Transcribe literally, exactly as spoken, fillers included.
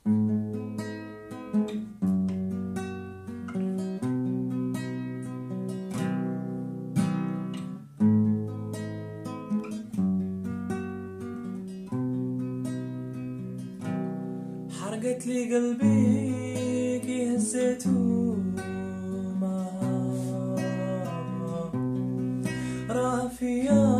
حرقت لي قلبي كي هزيتو معها راه فيا